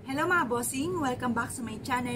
Hello mga bossing! Welcome back sa my channel.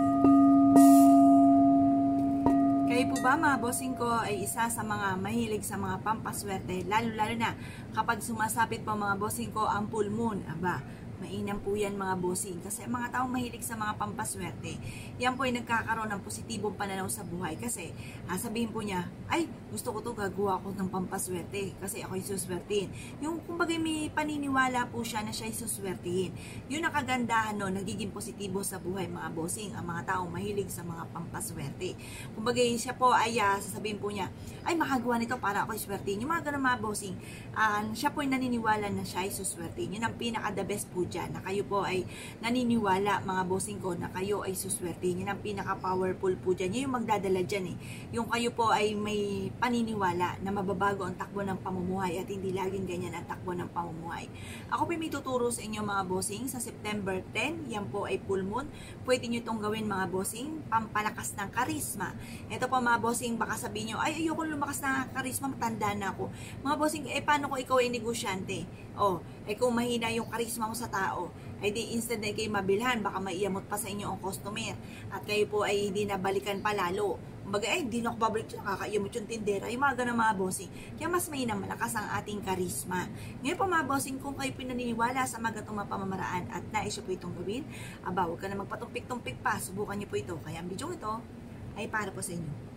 Kayo po ba mga bossing ko ay isa sa mga mahilig sa mga pampaswerte, lalo-lalo na kapag sumasapit po mga bossing ko ang full moon? Aba, mainam po yan mga bossing, kasi mga taong mahilig sa mga pampaswerte, yan po ay nagkakaroon ng positibong pananaw sa buhay, kasi sabihin po niya, ay gusto ko to, gagawa ko ng pampaswerte kasi ako ay suswertihin. Yung kumbaga may paniniwala po siya na siya ay suswertihin. Yun ang kagandahan no, nagiging positibo sa buhay mga bossing, ang mga taong mahilig sa mga pampaswerte. Kumbaga siya po ay sasabihin po niya, ay makagawa nito para ako ay swertihin. Yung mga ganun mga bossing, siya po ay naniniwala na siya ay suswertihin. Yun ang pinaka the best po dyan, na kayo po ay naniniwala mga bossing ko na kayo ay suswertihin. Yun ang pinaka powerful po dyan. Yun yung magdadala dyan yung kayo po ay may paniniwala na mababago ang takbo ng pamumuhay at hindi laging ganyan ang takbo ng pamumuhay. Ako po may tuturo sa inyo mga bossing sa September 10, yan po ay full moon. Pwede nyo itong gawin mga bossing, pampalakas ng karisma. Ito po mga bossing, baka sabihin nyo, ay ayoko lumakas na karisma, matanda na ako. Mga bossing, paano kung ikaw ay negosyante? Kung mahina yung karisma mo sa tao, ay di instead na kayo mabilhan, baka maiamot pa sa inyo ang customer at kayo po ay hindi nabalikan pa lalo. Kumbaga, hindi na ako babalik siya, nakakaiyamot yung tindera, yung mga ganang mga bossing. Kaya mas mainam malakas ang ating karisma. Ngayon po mga bossing, kung kayo pinaniniwala sa mga gatong pamamaraan at nais po itong gawin, huwag ka na magpatumpik-tumpik pa, subukan niyo po ito. Kaya ang video ito ay para po sa inyo.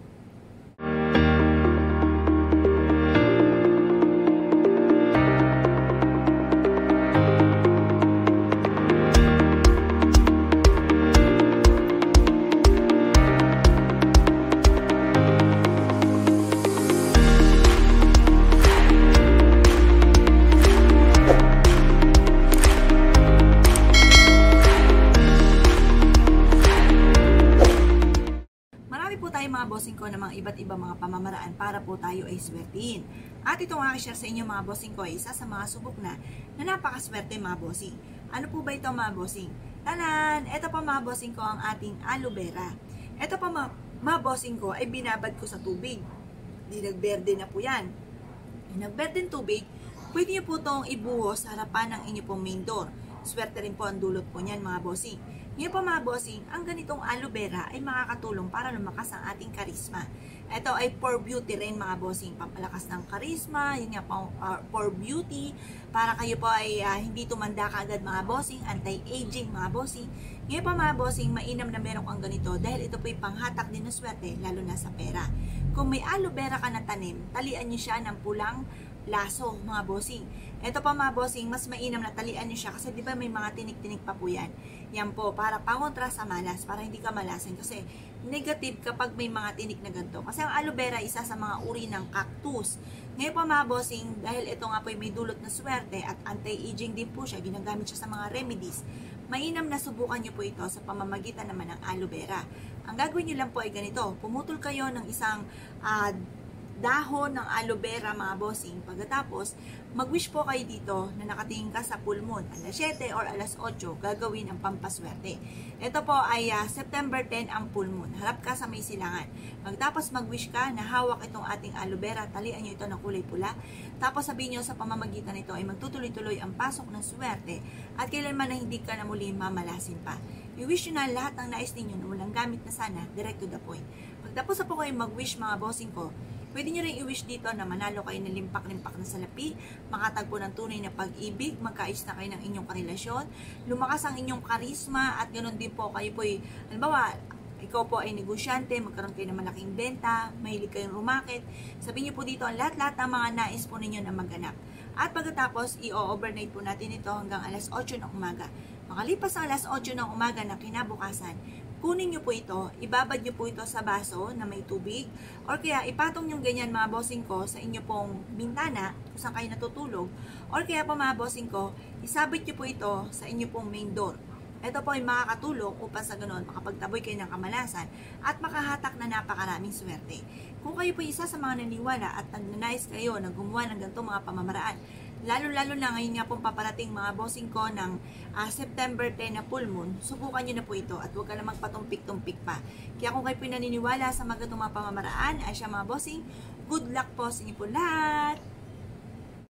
Mga bossing ko ng mga iba't ibang mga pamamaraan para po tayo ay swertihin. At itong aking share sa inyo mga bossing ko ay isa sa mga subok na napakaswerte mga bossing. Ano po ba ito mga bossing? Tanan! Ito po mga bossing ko ang ating aloe vera. Ito po mga bossing ko ay binabad ko sa tubig. Di nagberde na po yan. Nagberde tubig, pwede nyo po itong ibuhos sa harapan ng inyo pong main door. Swerte rin po ang dulot po niyan mga bossing. Ngayon po mga bossing, ang ganitong aloe vera ay makakatulong para lumakas ang ating karisma. Ito ay for beauty rin mga bossing, pampalakas ng karisma, yun nga for beauty, para kayo po ay hindi tumanda kaagad mga bossing, anti-aging mga bossing. Ngayon po mga bossing, mainam na meron kang ganito dahil ito po ay panghatak din ng swerte, lalo na sa pera. Kung may aloe vera ka na tanim, talian nyo siya ng pulang laso mga bossing. Ito pa mga bossing, mas mainam na talian nyo siya kasi di ba may mga tinik-tinik pa po yan. Yan po, para pangontra sa malas, para hindi ka malasan. Kasi negative kapag may mga tinik na ganito. Kasi ang aloe vera isa sa mga uri ng cactus. Ngayon po mga bossing, dahil ito nga po may dulot na swerte at anti-aging din po siya, ginagamit siya sa mga remedies, mainam na subukan nyo po ito sa pamamagitan naman ng aloe vera. Ang gagawin nyo lang po ay ganito, pumutol kayo ng isang dahon ng aloe vera mga bossing. Pagkatapos, mag-wish po kayo dito na nakatingin ka sa full moon. Alas 7 or alas 8, gagawin ang pampaswerte. Ito po ay September 10 ang full moon. Harap ka sa may silangan. Pagkatapos mag-wish ka na hawak itong ating aloe vera, talian nyo ito ng kulay pula. Tapos sabihin nyo sa pamamagitan nito ay magtutuloy-tuloy ang pasok ng swerte at kailanman na hindi ka na muli mamalasin pa. I-wish nyo na lahat ng nais ninyo na walang gamit na sana, direct to the point. Pagtapos na po kayo mag-wish mga bossing ko, pwede nyo rin i-wish dito na manalo kayo ng limpak-limpak na salapi, makatagpo ng tunay na pag-ibig, magkaayos na kayo ng inyong karelasyon, lumakas ang inyong karisma, at ganoon din po kayo po ay, halimbawa, ikaw po ay negosyante, magkaroon kayo ng malaking benta, mahilig kayong rumakit, sabihin nyo po dito ang lahat-lahat ng mga nais po ninyo na maganap. At pagkatapos, i-overnight po natin ito hanggang alas 8 ng umaga. Makalipas ang alas 8 ng umaga na kinabukasan, kunin nyo po ito, ibabad nyo po ito sa baso na may tubig, or kaya ipatong nyo ganyan mga bossing ko sa inyo pong bintana kung saan kayo natutulog, or kaya pa mga bossing ko, isabit nyo po ito sa inyo pong main door. Ito po ay makakatulong upang sa ganoon makapagtaboy kayo ng kamalasan at makahatak na napakaraming swerte. Kung kayo po isa sa mga naniwala at nagnanais kayo na gumawa ng ganitong mga pamamaraan, lalo-lalo na ngayon nga pong paparating mga bossing ko ng September 10 na full moon, subukan nyo na po ito at huwag ka na magpatumpik-tumpik pa. Kaya kung kayo pinaniniwala sa mga pamamaraan, ay siya mga bossing, good luck po sa inyo po lahat!